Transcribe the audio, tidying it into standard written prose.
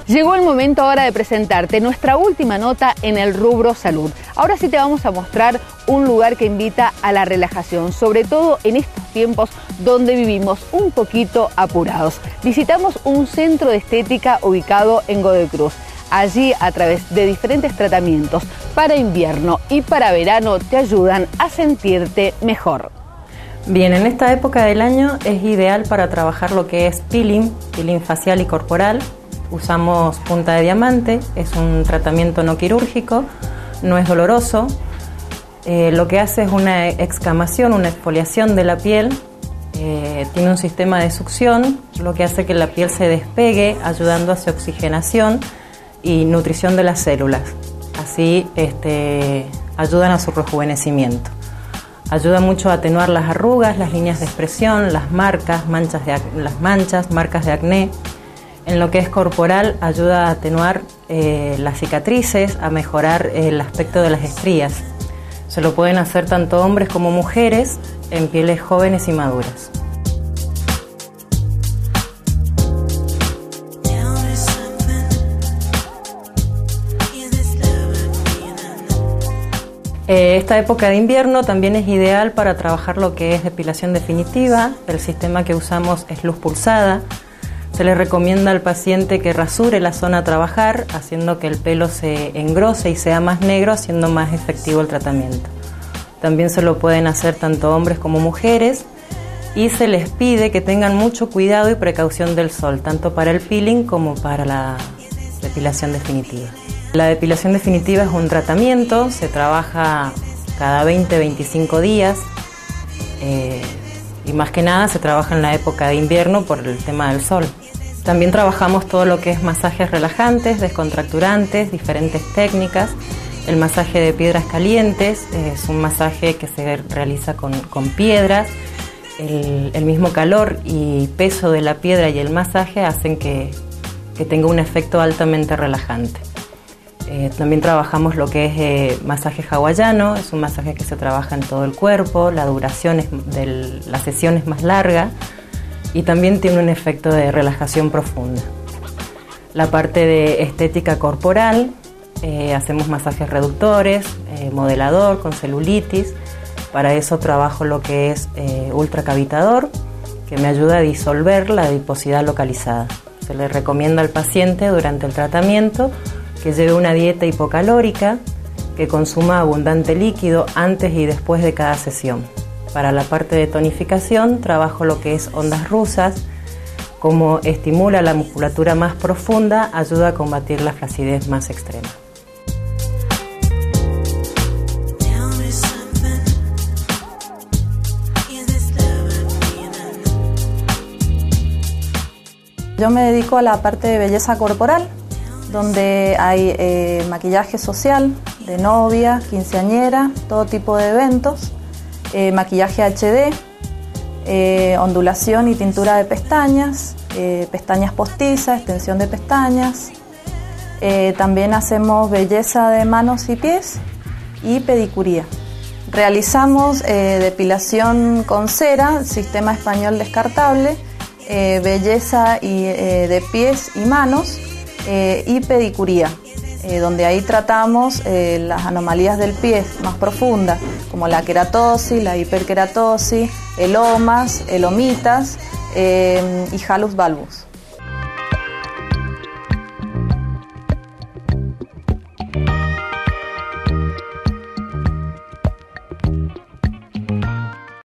Llegó el momento ahora de presentarte nuestra última nota en el rubro salud. Ahora sí te vamos a mostrar un lugar que invita a la relajación, sobre todo en estos tiempos donde vivimos un poquito apurados. Visitamos un centro de estética ubicado en Godoy Cruz. Allí, a través de diferentes tratamientos para invierno y para verano, te ayudan a sentirte mejor. Bien, en esta época del año es ideal para trabajar lo que es peeling facial y corporal. Usamos punta de diamante, es un tratamiento no quirúrgico, no es doloroso. Lo que hace es una escamación, una exfoliación de la piel. Tiene un sistema de succión, lo que hace que la piel se despegue, ayudando a su oxigenación y nutrición de las células. Así ayudan a su rejuvenecimiento. Ayuda mucho a atenuar las arrugas, las líneas de expresión, las marcas, marcas de acné. En lo que es corporal, ayuda a atenuar las cicatrices, a mejorar el aspecto de las estrías. Se lo pueden hacer tanto hombres como mujeres en pieles jóvenes y maduras. Esta época de invierno también es ideal para trabajar lo que es depilación definitiva. El sistema que usamos es luz pulsada. Se le recomienda al paciente que rasure la zona a trabajar, haciendo que el pelo se engrose y sea más negro, haciendo más efectivo el tratamiento. También se lo pueden hacer tanto hombres como mujeres y se les pide que tengan mucho cuidado y precaución del sol, tanto para el peeling como para la depilación definitiva. La depilación definitiva es un tratamiento, se trabaja cada 20-25 días. Y más que nada se trabaja en la época de invierno por el tema del sol. También trabajamos todo lo que es masajes relajantes, descontracturantes, diferentes técnicas. El masaje de piedras calientes es un masaje que se realiza con piedras. El mismo calor y peso de la piedra y el masaje hacen que tenga un efecto altamente relajante. También trabajamos lo que es masaje hawaiano, es un masaje que se trabaja en todo el cuerpo, la duración de la sesión es más larga y también tiene un efecto de relajación profunda. La parte de estética corporal, hacemos masajes reductores, modelador con celulitis. Para eso trabajo lo que es ultracavitador, que me ayuda a disolver la adiposidad localizada. Se le recomienda al paciente durante el tratamiento que lleve una dieta hipocalórica, que consuma abundante líquido antes y después de cada sesión. Para la parte de tonificación trabajo lo que es ondas rusas, como estimula la musculatura más profunda, ayuda a combatir la flacidez más extrema. Yo me dedico a la parte de belleza corporal, donde hay maquillaje social, de novia, quinceañera, todo tipo de eventos, maquillaje HD, ondulación y tintura de pestañas, pestañas postizas, extensión de pestañas. También hacemos belleza de manos y pies y pedicuría. Realizamos depilación con cera, sistema español descartable, belleza de pies y manos, y pedicuría, donde ahí tratamos las anomalías del pie más profundas, como la queratosis, la hiperqueratosis, elomas, elomitas y hallux valgus.